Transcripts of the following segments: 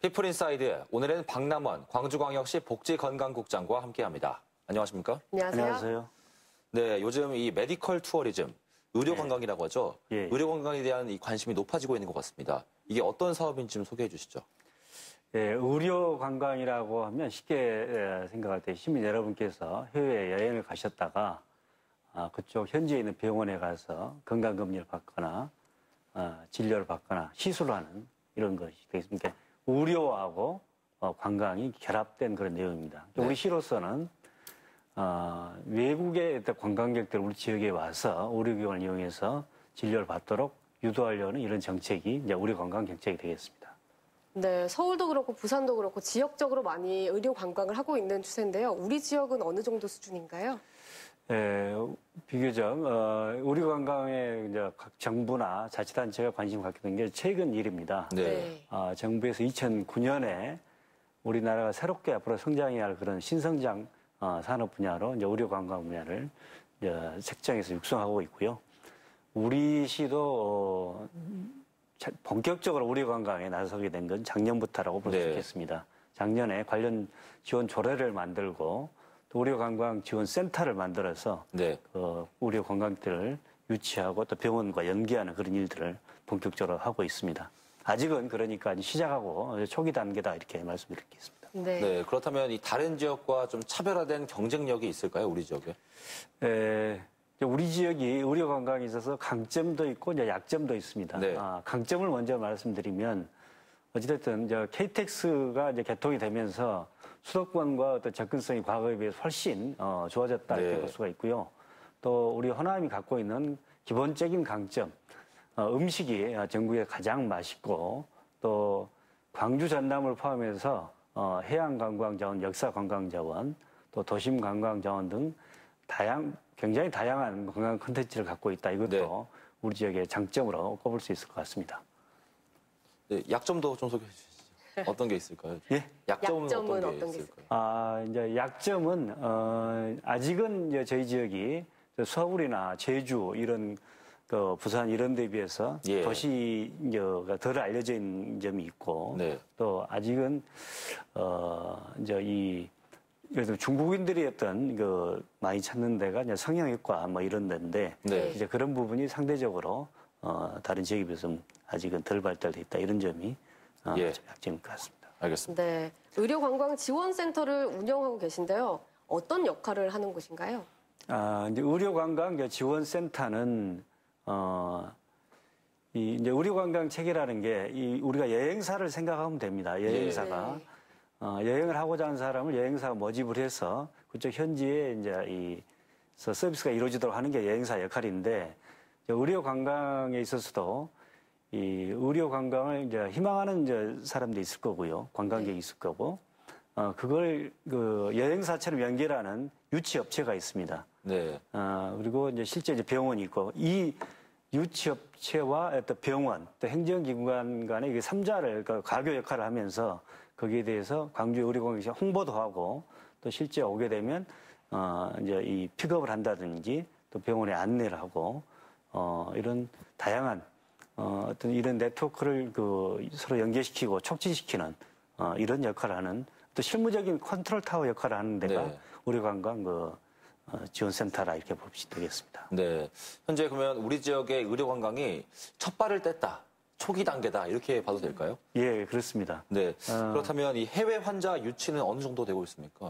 피플인사이드, 오늘은 박남원 광주광역시 복지건강국장과 함께합니다. 안녕하십니까? 안녕하세요. 네, 요즘 이 메디컬 투어리즘, 의료관광이라고 하죠. 예. 의료관광에 대한 이 관심이 높아지고 있는 것 같습니다. 이게 어떤 사업인지 좀 소개해 주시죠. 예, 의료관광이라고 하면 쉽게 생각할 때 시민 여러분께서 해외 여행을 가셨다가 그쪽 현지에 있는 병원에 가서 건강검진을 받거나 진료를 받거나 시술을 하는 이런 것이 되겠습니다. 의료하고 관광이 결합된 그런 내용입니다. 네. 우리 시로서는 외국의 관광객들 우리 지역에 와서 의료기관을 이용해서 진료를 받도록 유도하려는 이런 정책이 이제 우리 관광 정책이 되겠습니다. 네, 서울도 그렇고 부산도 그렇고 지역적으로 많이 의료 관광을 하고 있는 추세인데요. 우리 지역은 어느 정도 수준인가요? 예, 비교적 의료 관광에 이제 각 정부나 자치단체가 관심을 갖게 된 게 최근 일입니다. 네. 정부에서 2009년에 우리나라가 새롭게 앞으로 성장해야 할 그런 신성장 산업 분야로 이제 의료 관광 분야를 이제 색정해서 육성하고 있고요. 우리 시도 본격적으로 의료 관광에 나서게 된 건 작년부터라고 볼 수 네. 있겠습니다. 작년에 관련 지원 조례를 만들고 또 의료관광 지원센터를 만들어서 네. 의료 관광들을 유치하고 또 병원과 연계하는 그런 일들을 본격적으로 하고 있습니다. 아직은 그러니까 시작하고 초기 단계다 이렇게 말씀드리겠습니다. 네. 네, 그렇다면 이 다른 지역과 좀 차별화된 경쟁력이 있을까요, 우리 지역에? 우리 지역이 의료 관광에 있어서 강점도 있고 이제 약점도 있습니다. 네. 강점을 먼저 말씀드리면 어찌됐든 KTX가 이제 개통이 되면서 수도권과 어떤 접근성이 과거에 비해서 훨씬 좋아졌다 이렇게 네. 볼 수가 있고요. 또 우리 호남이 갖고 있는 기본적인 강점, 음식이 전국에 가장 맛있고 또 광주 전남을 포함해서 해양관광자원, 역사관광자원, 또 도심관광자원 등 굉장히 다양한 관광 콘텐츠를 갖고 있다. 이것도 네. 우리 지역의 장점으로 꼽을 수 있을 것 같습니다. 네, 약점도 좀 소개해 주시죠. 어떤 게 있을까요? 예? 약점은 약점은 어떤 게 어떤 게 있을까요? 이제 약점은 아직은 이제 저희 지역이 서울이나 제주 이런 부산 이런 데에 비해서 예. 도시가 덜 알려져 있는 점이 있고 네. 또 아직은 이제 그래서 중국인들이 많이 찾는 데가 이제 성형외과 뭐 이런 데인데 네. 이제 그런 부분이 상대적으로 다른 지역에 비해서 아직은 덜 발달돼 있다 이런 점이 예. 약점일 것 같습니다. 알겠습니다. 네. 의료관광지원센터를 운영하고 계신데요. 어떤 역할을 하는 곳인가요? 이제 의료관광 지원센터는 이제 의료관광 체계라는 게 우리가 여행사를 생각하면 됩니다. 여행사가 여행을 하고자 하는 사람을 여행사가 모집을 해서 그쪽 현지에 이제 서비스가 이루어지도록 하는 게 여행사 역할인데 의료관광에 있어서도 이 의료관광을 이제 희망하는 이제 사람도 있을 거고요, 관광객이 있을 거고, 그걸 여행사처럼 연결하는 유치업체가 있습니다. 네. 그리고 이제 실제 이제 병원이 있고 이 유치업체와 또 병원, 또 행정기관 간의 이게 삼자를 가교 역할을 하면서 거기에 대해서 광주 의료관광시 홍보도 하고 또 실제 오게 되면 이제 이 픽업을 한다든지 또 병원에 안내를 하고 이런 다양한 어떤 이런 네트워크를 서로 연계시키고 촉진시키는 이런 역할을 하는 또 실무적인 컨트롤 타워 역할을 하는 데가 네. 의료관광 지원센터라 이렇게 볼 수 되겠습니다. 네. 현재 그러면 우리 지역의 의료관광이 첫 발을 뗐다, 초기 단계다 이렇게 봐도 될까요? 예, 그렇습니다. 네. 그렇다면 이 해외 환자 유치는 어느 정도 되고 있습니까?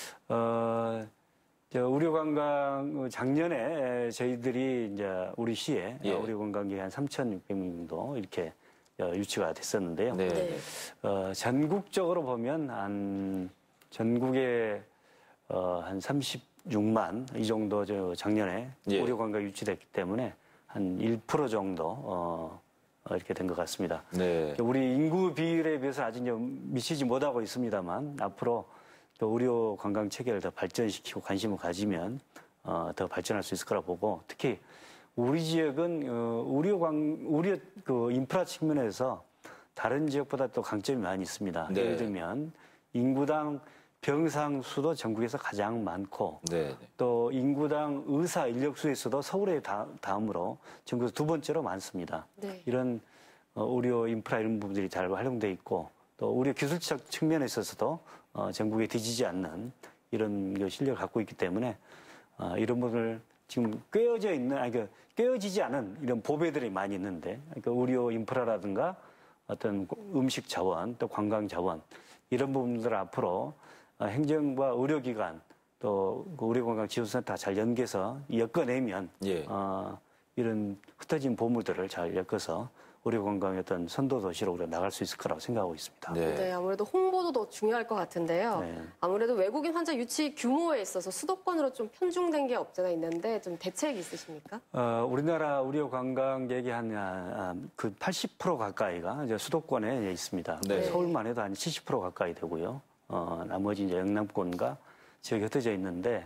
의료관광 작년에 저희들이 이제 우리 시에 예. 의료관광객 한 3,600명 정도 이렇게 유치가 됐었는데요. 네. 네. 전국적으로 보면 전국에 한 36만 이 정도 작년에 예. 의료관광 유치됐기 때문에 한 1% 정도 이렇게 된 것 같습니다. 네. 우리 인구 비율에 비해서 아직 미치지 못하고 있습니다만 앞으로 또 의료 관광 체계를 더 발전시키고 관심을 가지면 더 발전할 수 있을 거라 보고 특히 우리 지역은 의료 인프라 측면에서 다른 지역보다 또 강점이 많이 있습니다. 네. 예를 들면 인구당 병상 수도 전국에서 가장 많고 네. 또 인구당 의사 인력수에서도 서울의 다음으로 전국에서 두 번째로 많습니다. 네. 이런 의료 인프라 이런 부분들이 잘 활용돼 있고 또 우리 기술적 측면에 있어서도 전국에 뒤지지 않는 이런 실력을 갖고 있기 때문에 이런 부분을 지금 꿰어지지 않은 이런 보배들이 많이 있는데, 그러니까 의료 인프라라든가 어떤 음식 자원, 또 관광 자원 이런 부분들 앞으로 행정과 의료기관 또 의료관광지원센터 잘 연계해서 엮어내면 예. 이런 흩어진 보물들을 잘 엮어서 의료관광의 어떤 선도도시로 우리가 나갈 수 있을 거라고 생각하고 있습니다. 네. 네, 아무래도 홍보도 더 중요할 것 같은데요. 네. 아무래도 외국인 환자 유치 규모에 있어서 수도권으로 좀 편중된 게 없잖아 있는데 좀 대책이 있으십니까? 우리나라 의료 관광객이 그 80% 가까이가 이제 수도권에 있습니다. 네. 서울만 해도 한 70% 가까이 되고요. 나머지 이제 영남권과 지역이 흩어져 있는데,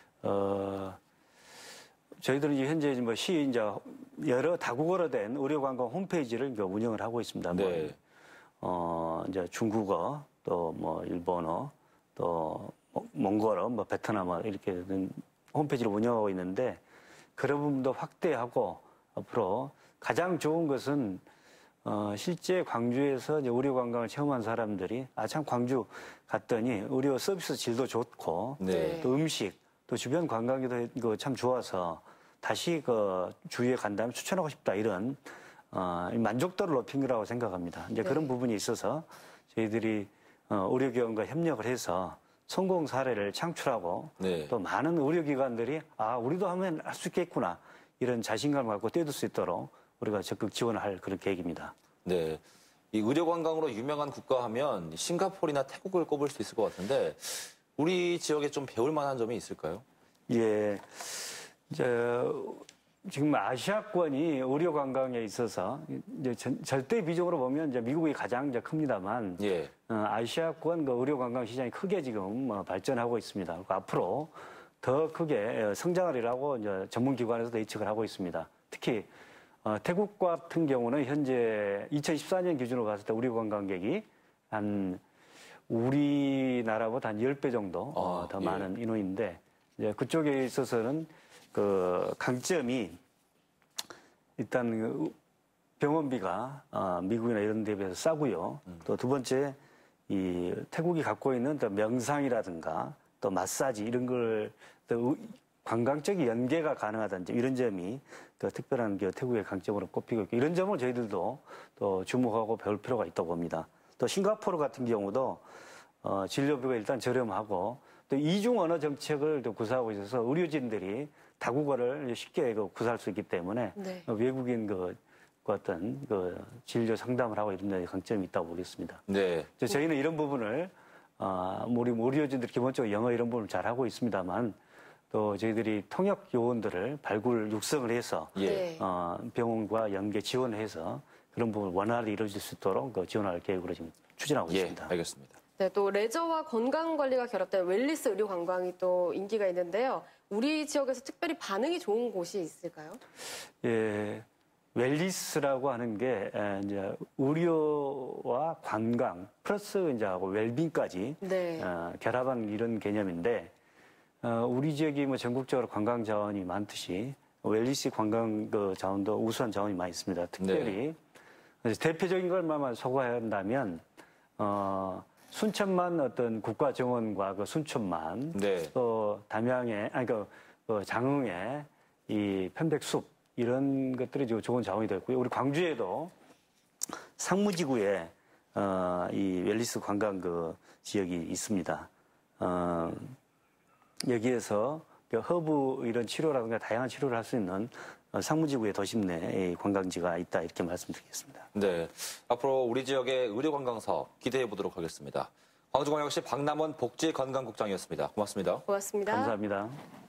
저희들은 이제 현재 뭐 이제 여러 다국어로 된 의료관광 홈페이지를 이제 운영을 하고 있습니다. 네. 이제 중국어, 또 뭐 일본어, 또 몽골어, 뭐 베트남어 이렇게 된 홈페이지를 운영하고 있는데, 그런 부분도 확대하고 앞으로 가장 좋은 것은 실제 광주에서 이제 의료 관광을 체험한 사람들이 참 광주 갔더니 의료 서비스 질도 좋고 네. 또 음식 또 주변 관광지도 참 좋아서 다시 주위에 간다면 추천하고 싶다 이런 만족도를 높인 거라고 생각합니다. 이제 그런 부분이 있어서 저희들이 의료기관과 협력을 해서 성공 사례를 창출하고 네. 또 많은 의료기관들이 우리도 하면 할 수 있겠구나 이런 자신감을 갖고 뛰어들 수 있도록 우리가 적극 지원을 할 그런 계획입니다. 네. 이 의료 관광으로 유명한 국가 하면 싱가포르나 태국을 꼽을 수 있을 것 같은데 우리 지역에 좀 배울 만한 점이 있을까요? 예. 지금 아시아권이 의료 관광에 있어서 이제 절대 비중으로 보면 이제 미국이 가장 이제 큽니다만 예. 아시아권 의료 관광 시장이 크게 지금 발전하고 있습니다. 앞으로 더 크게 성장하리라고 이제 전문기관에서도 예측을 하고 있습니다. 특히 태국 같은 경우는 현재 2014년 기준으로 봤을 때 의료 관광객이 우리나라보다 한 10배 정도 더 예. 많은 인원인데 이제 그쪽에 있어서는 강점이 일단 병원비가 미국이나 이런 데 비해서 싸고요. 또 두 번째 이 태국이 갖고 있는 또 명상이라든가 또 마사지 이런 걸 또 관광적인 연계가 가능하다든지 이런 점이 특별한 태국의 강점으로 꼽히고 있고 이런 점을 저희들도 또 주목하고 배울 필요가 있다고 봅니다. 또 싱가포르 같은 경우도 진료비가 일단 저렴하고 또 이중 언어 정책을 또 구사하고 있어서 의료진들이 다국어를 쉽게 구사할 수 있기 때문에 네. 외국인 어떤 진료 상담을 하고 이런 데 강점이 있다고 보겠습니다. 네. 저희는 이런 부분을 우리 의료진들이 기본적으로 영어 이런 부분을 잘 하고 있습니다만 또 저희들이 통역 요원들을 발굴 육성을 해서 예. 병원과 연계 지원해서 그런 부분을 원활히 이루어질 수 있도록 지원할 계획으로 지금 추진하고 예. 있습니다. 알겠습니다. 네, 또 레저와 건강 관리가 결합된 웰니스 의료 관광이 또 인기가 있는데요. 우리 지역에서 특별히 반응이 좋은 곳이 있을까요? 예, 웰니스라고 하는 게 이제 의료와 관광 플러스 이제 하고 웰빙까지 네. 결합한 이런 개념인데 우리 지역이 뭐 전국적으로 관광 자원이 많듯이 웰니스 관광 자원도 우수한 자원이 많이 있습니다. 특별히 대표적인 걸만 소개해야 한다면 순천만 어떤 국가 정원과 순천만 네. 또 담양에 장흥에 이 편백숲 이런 것들이 좋은 자원이 됐고요. 우리 광주에도 상무지구에 이 웰니스 관광 지역이 있습니다. 여기에서 허브 이런 치료라든가 다양한 치료를 할 수 있는 상무지구의 도심 내 관광지가 있다 이렇게 말씀드리겠습니다. 네. 앞으로 우리 지역의 의료 관광 사업 기대해 보도록 하겠습니다. 광주광역시 박남원 복지건강국장이었습니다. 고맙습니다. 고맙습니다. 감사합니다.